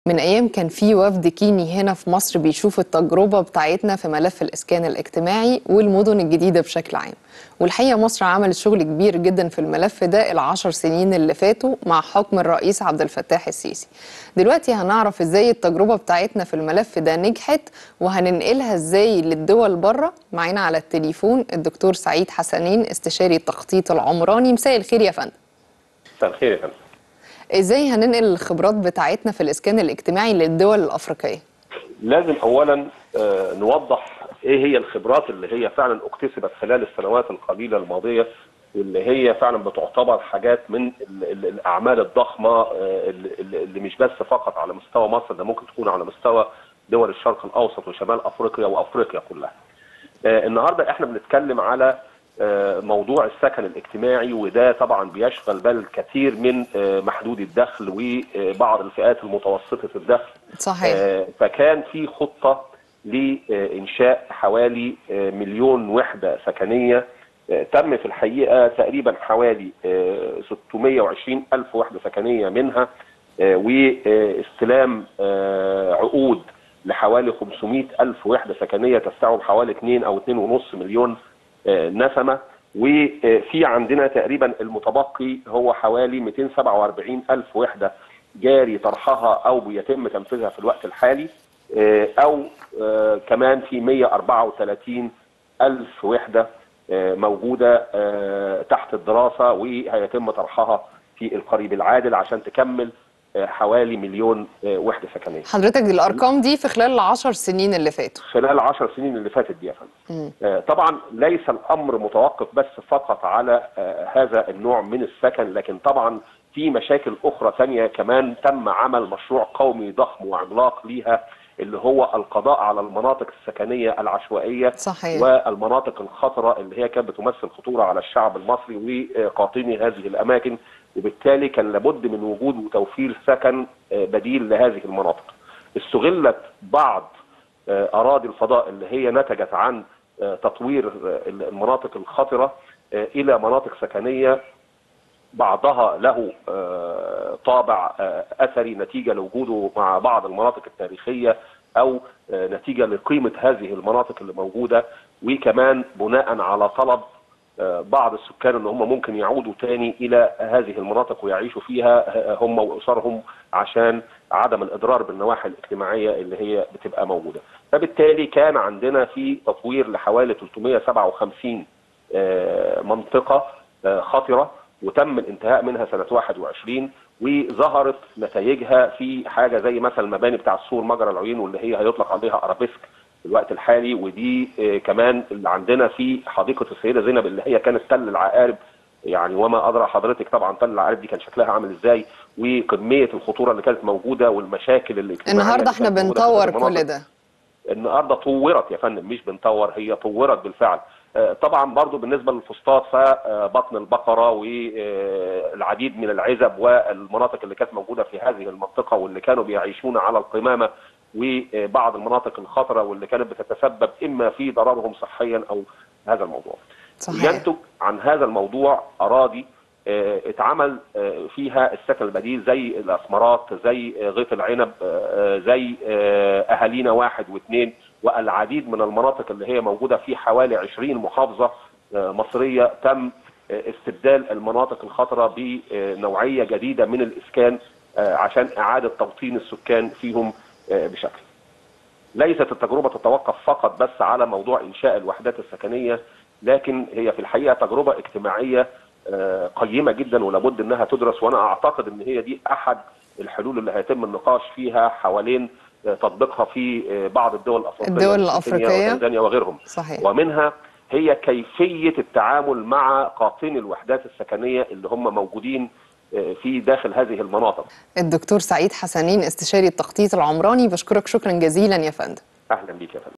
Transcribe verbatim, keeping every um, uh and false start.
من أيام كان في وفد كيني هنا في مصر بيشوف التجربة بتاعتنا في ملف الإسكان الاجتماعي والمدن الجديدة بشكل عام. والحقيقة مصر عملت شغل كبير جدا في الملف ده العشر سنين اللي فاتوا مع حكم الرئيس عبد الفتاح السيسي. دلوقتي هنعرف ازاي التجربة بتاعتنا في الملف ده نجحت وهننقلها ازاي للدول بره. معانا على التليفون الدكتور سعيد حسنين استشاري التخطيط العمراني. مساء الخير يا فندم. مساء الخير يا فندم. ازاي هننقل الخبرات بتاعتنا في الاسكان الاجتماعي للدول الافريقيه؟ لازم اولا آه نوضح ايه هي الخبرات اللي هي فعلا اكتسبت خلال السنوات القليله الماضيه، واللي هي فعلا بتعتبر حاجات من ال ال الاعمال الضخمه آه اللي, اللي مش بس فقط على مستوى مصر، ده ممكن تكون على مستوى دول الشرق الاوسط وشمال افريقيا وافريقيا كلها. آه النهارده احنا بنتكلم على موضوع السكن الاجتماعي، وده طبعا بيشغل بال كثير من محدود الدخل وبعض الفئات المتوسطة الدخل. صحيح. فكان في خطة لإنشاء حوالي مليون وحدة سكنية. تم في الحقيقة تقريبا حوالي ستمائة وعشرين ألف وحدة سكنية منها، واستلام عقود لحوالي خمسمائة ألف وحدة سكنية تستوعب حوالي اثنين أو اثنين ونصف مليون نسمة. وفي عندنا تقريبا المتبقي هو حوالي مئتين وسبعة وأربعين ألف وحدة جاري طرحها أو بيتم تنفيذها في الوقت الحالي، أو كمان في مئة وأربعة وثلاثين ألف وحدة موجودة تحت الدراسة وهيتم طرحها في القريب العاجل عشان تكمل حوالي مليون وحده سكنيه. حضرتك الارقام دي في خلال العشر سنين اللي فاتوا؟ خلال العشر سنين اللي فاتت دي يا فندم. طبعا ليس الامر متوقف بس فقط على هذا النوع من السكن، لكن طبعا في مشاكل اخرى ثانيه كمان. تم عمل مشروع قومي ضخم وعملاق ليها، اللي هو القضاء على المناطق السكنيه العشوائيه. صحيح. والمناطق الخطره اللي هي كانت بتمثل خطوره على الشعب المصري وقاطني هذه الاماكن، وبالتالي كان لابد من وجود وتوفير سكن بديل لهذه المناطق. استغلت بعض اراضي الفضاء اللي هي نتجت عن تطوير المناطق الخطره الى مناطق سكنيه، بعضها له طابع اثري نتيجه لوجوده مع بعض المناطق التاريخيه، او نتيجه لقيمه هذه المناطق اللي موجوده، وكمان بناء على طلب بعض السكان ان هم ممكن يعودوا تاني الى هذه المناطق ويعيشوا فيها هم واسرهم عشان عدم الاضرار بالنواحي الاجتماعيه اللي هي بتبقى موجوده. فبالتالي كان عندنا في تطوير لحوالي ثلاثمائة وسبعة وخمسين منطقه خطره، وتم الانتهاء منها سنه واحد وعشرين، وظهرت نتائجها في حاجه زي مثلا المباني بتاع السور مجرى العيون، واللي هي هيطلق عليها ارابيسك في الوقت الحالي. ودي كمان اللي عندنا في حديقه السيده زينب اللي هي كانت تل العقارب، يعني وما ادرى حضرتك طبعا تل العقارب دي كان شكلها عامل ازاي، وكميه الخطوره اللي كانت موجوده والمشاكل الاجتماعيه. النهارده احنا بنطور كل ده. النهارده طورت يا فندم، مش بنطور، هي طورت بالفعل. طبعا برضو بالنسبه للفسطاط فبطن البقره والعديد من العزب والمناطق اللي كانت موجوده في هذه المنطقه واللي كانوا بيعيشون على القمامه، وبعض المناطق الخطره واللي كانت بتتسبب اما في ضررهم صحيا او هذا الموضوع. صحيح. ينتج عن هذا الموضوع اراضي اتعمل فيها السكن البديل زي الاسمرات، زي غيط العنب، زي اهالينا واحد واثنين، والعديد من المناطق اللي هي موجوده في حوالي عشرين محافظه مصريه. تم استبدال المناطق الخطره بنوعيه جديده من الاسكان عشان اعاده توطين السكان فيهم بشكل. ليست التجربه تتوقف فقط بس على موضوع انشاء الوحدات السكنيه، لكن هي في الحقيقه تجربه اجتماعيه قيمه جدا ولابد انها تدرس. وانا اعتقد ان هي دي احد الحلول اللي هيتم النقاش فيها حوالين تطبيقها في بعض الدول الافريقيه، الدول الافريقيه وتنزانيا وغيرهم. صحيح. ومنها هي كيفيه التعامل مع قاطني الوحدات السكنيه اللي هم موجودين في داخل هذه المناطق. الدكتور سعيد حسنين استشاري التخطيط العمراني، بشكرك شكرا جزيلا يا فندم. اهلا بيك يا فندم.